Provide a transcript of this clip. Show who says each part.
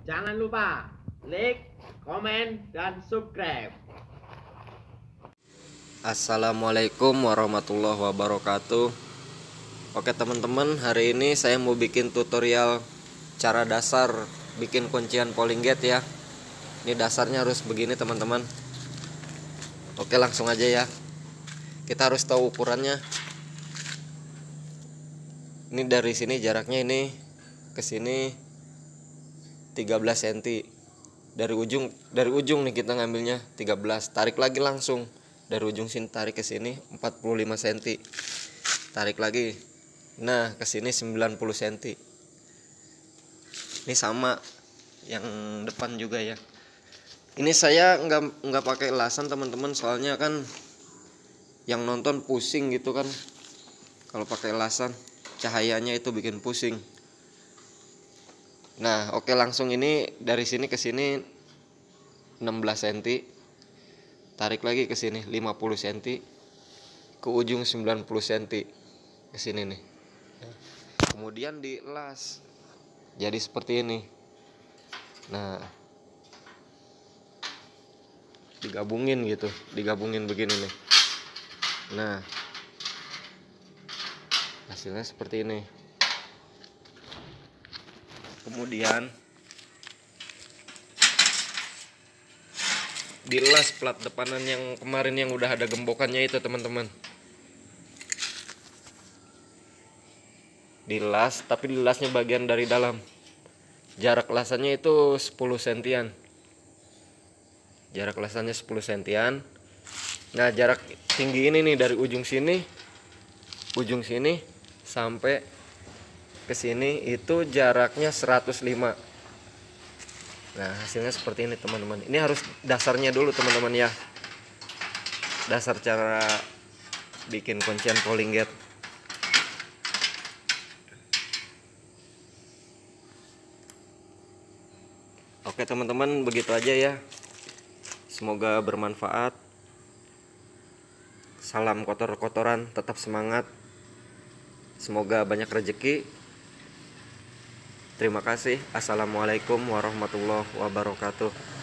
Speaker 1: Jangan lupa like, komen, dan subscribe.
Speaker 2: Assalamualaikum warahmatullahi wabarakatuh. Oke teman-teman, hari ini saya mau bikin tutorial cara dasar bikin kuncian polling gate ya. Ini dasarnya harus begini teman-teman. Oke, langsung aja ya. Kita harus tahu ukurannya. Ini dari sini jaraknya ini ke sini 13 cm. Dari ujung nih kita ngambilnya 13. Tarik lagi langsung. Dari ujung sini tarik ke sini 45 cm. Tarik lagi. Nah, ke sini 90 cm. Ini sama yang depan juga ya. Ini saya nggak pakai elasan teman-teman, soalnya kan yang nonton pusing gitu kan. Kalau pakai elasan cahayanya itu bikin pusing. Nah, oke, langsung ini dari sini ke sini 16 cm. Tarik lagi ke sini 50 cm. Ke ujung 90 cm. Ke sini nih. Kemudian dielas. Jadi seperti ini. Nah, digabungin gitu, digabungin begini nih. Nah, hasilnya seperti ini. Kemudian dilas plat depanan yang kemarin yang udah ada gembokannya itu teman-teman. Dilas, tapi dilasnya bagian dari dalam. Jarak lasannya itu 10 sentian. Jarak lasannya 10 sentian. Nah, jarak tinggi ini nih dari ujung sini sampai ke sini itu jaraknya 105. Nah, hasilnya seperti ini teman-teman. Ini harus dasarnya dulu teman-teman ya. Dasar cara bikin kuncian polling gate. Oke teman-teman, begitu aja ya. Semoga bermanfaat. Salam kotor-kotoran, tetap semangat. Semoga banyak rezeki. Terima kasih. Assalamualaikum warahmatullahi wabarakatuh.